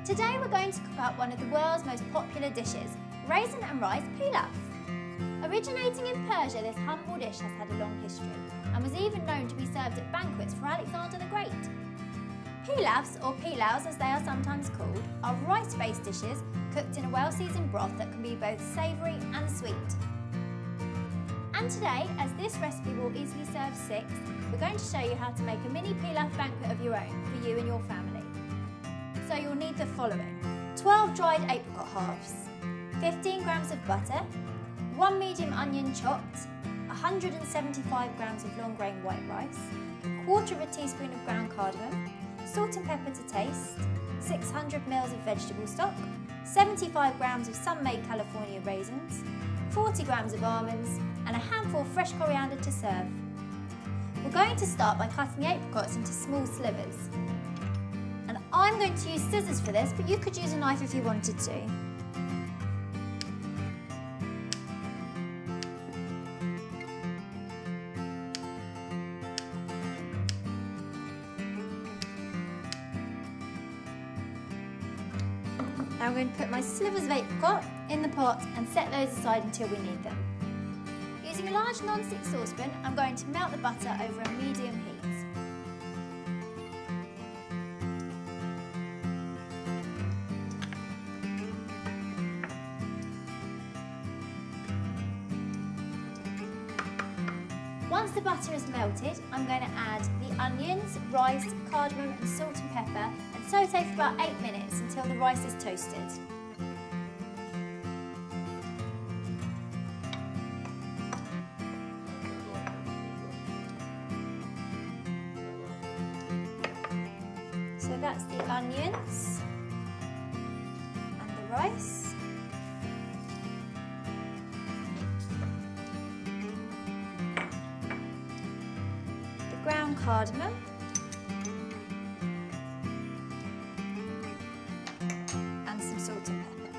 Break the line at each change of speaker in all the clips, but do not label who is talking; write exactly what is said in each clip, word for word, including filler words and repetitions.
Today we're going to cook up one of the world's most popular dishes, raisin and rice pilaf. Originating in Persia, this humble dish has had a long history and was even known to be served at banquets for Alexander the Great. Pilafs, or pilaus as they are sometimes called, are rice-based dishes cooked in a well-seasoned broth that can be both savoury and sweet. And today, as this recipe will easily serve six, we're going to show you how to make a mini pilaf banquet of your own for you and your family. So you'll need the following: twelve dried apricot halves, fifteen grams of butter, one medium onion chopped, one hundred seventy-five grams of long grain white rice, a quarter of a teaspoon of ground cardamom, salt and pepper to taste, six hundred mils of vegetable stock, seventy-five grams of Sun-Maid California raisins, forty grams of almonds, and a handful of fresh coriander to serve. We're going to start by cutting the apricots into small slivers. And I'm going to use scissors for this, but you could use a knife if you wanted to. Now I'm going to put my slivers of apricot in the pot and set those aside until we need them. Using a large non-stick saucepan, I'm going to melt the butter over a medium heat. Once the butter is melted, I'm going to add the onions, rice, cardamom and salt and pepper and sauté for about eight minutes until the rice is toasted. So that's the onions and the rice. Ground cardamom, and some salt and pepper.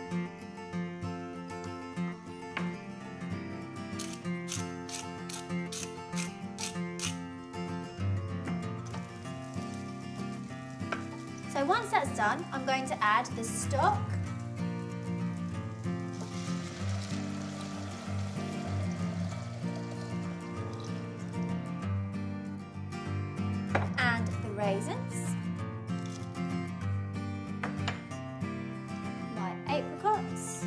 So once that's done, I'm going to add the stock, raisins, my apricots,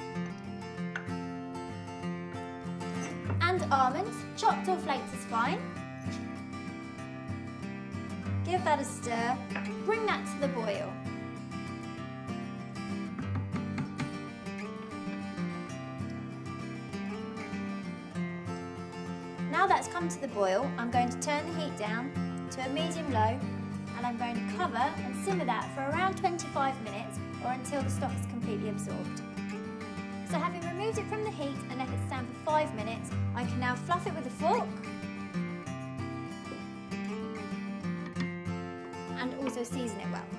and almonds, chopped or flaked is fine. Give that a stir, bring that to the boil. Now that's come to the boil, I'm going to turn the heat down to a medium low, and I'm going to cover and simmer that for around twenty-five minutes or until the stock is completely absorbed. So having removed it from the heat and let it stand for five minutes, I can now fluff it with a fork and also season it well.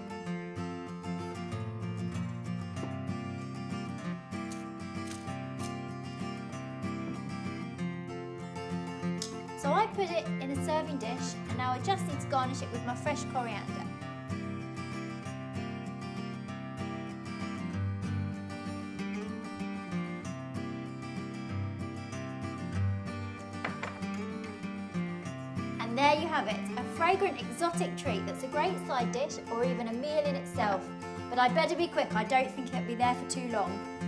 So I put it in a serving dish, and now I just need to garnish it with my fresh coriander. And there you have it, a fragrant exotic treat that's a great side dish or even a meal in itself. But I'd better be quick, I don't think it'll be there for too long.